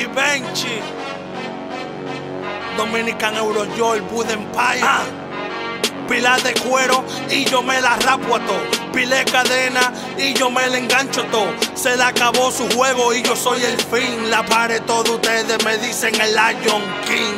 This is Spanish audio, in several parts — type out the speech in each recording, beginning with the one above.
Givenchy, Dominican Eurojoy, Buda Empire. Pila de cuero y yo me la rapo a todo. Pila de cadena y yo me la engancho todo. Se le acabó su juego y yo soy el fin. La pared todos ustedes me dicen el Lion King.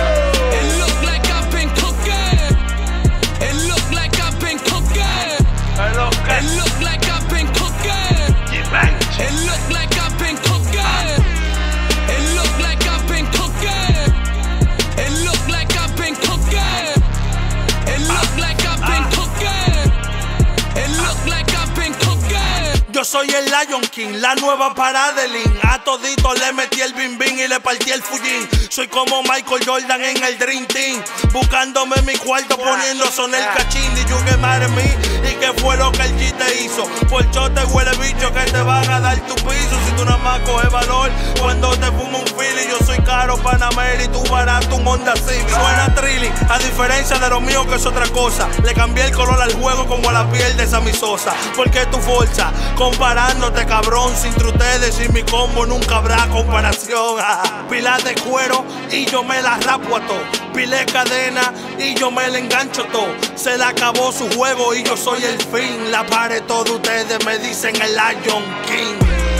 It look like I've been cooking. It look like I've been cooking. It look like I've been cooking. It look like I've been cooking. It look like I've been cooking. It look like I've been cooking. It look like I've been cooking. It look like I've been cooking. Yo soy el Lion King, la nueva Paradelin. A todito le metí el bim bim y le partí el fullín. Soy como Michael Jordan en el Dream Team, buscándome en mi cuarto poniendo son el cachín. Y you get mad at me, ¿y qué fue lo que el G te hizo? Por chote huele bicho que te van a dar tu piso. Si tú nada más coges valor cuando te fumo un Philly. Yo soy caro Panamera y tú barato un Honda Civic. Suena trilly, a diferencia de lo mío que es otra cosa. Le cambié el color al juego como a la piel de Sammy Sosa. Porque tu forza, comparándote cabrón. Sin ustedes y mi combo nunca habrá comparación. Pila de cuero y yo me la rapo a todo. Pila de cadena y yo me la engancho todo. Se le acabó su juego y yo soy el fin. La pared todos ustedes me dicen el Lion King.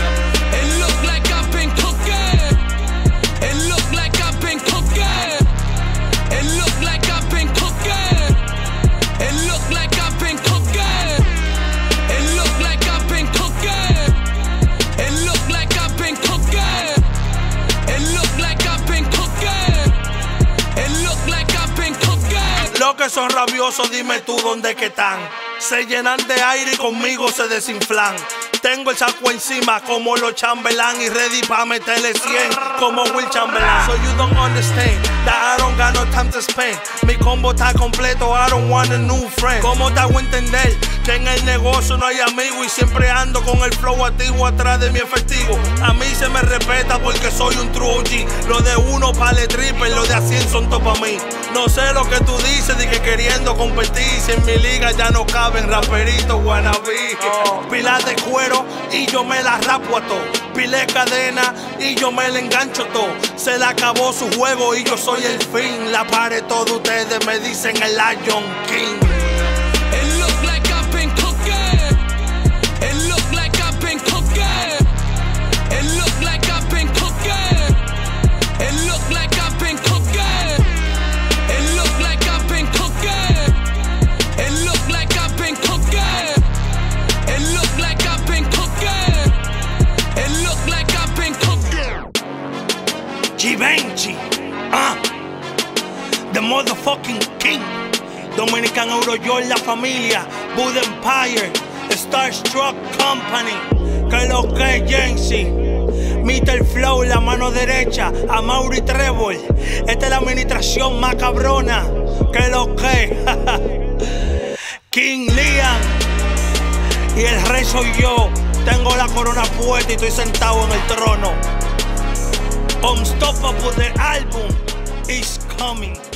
It look like I've been cooking. It look like I've been cooking. It look like I've been cooking. It look like I've been cooking. It look like I've been cooking. It look like I've been cooking. It look like I've been cooking. It look like I've been cooking. Los que son rabiosos, dime tú dónde que están. Se llenan de aire y conmigo se desinflan. Tengo el saco encima como los chambelán y ready pa' meterle 100 como Will Chamberlain. So you don't understand that I don't got no time to spend. Mi combo está completo, I don't want a new friend. ¿Cómo te hago entender que en el negocio no hay amigo y siempre ando con el flow activo atrás de mi efectivo? A mí se me respeta porque soy un true OG. Lo de uno pale triple, lo de a 100 son todo pa' mí. No sé lo que tú dices de que queriendo competir, si en mi liga ya no caben raperitos wannabe. Pila de cuero y yo me la rapo a todo. Pila de cadena y yo me la engancho todo. Se le acabó su juego y yo soy el fin. La pared todos ustedes me dicen el Lion King. It look like I've been cooking. It look like I've been cooking. It look like I've been cooking. It look like I've been cooking. It look like I've been cooking. It look like I've been cooking. It look like I've been cooking. It look like I've been cooking. Givenchy, the motherfucking king. Dominican Eurojoy, la familia, Buda Empire, Starstruck Company. Que lo que es Jensi, Mr. Flow, la mano derecha, a Mauri Trevor. Esta es la administración más cabrona. Que lo que King Liam. Y el rey soy yo. Tengo la corona puesta y estoy sentado en el trono. Unstoppable, the album is coming.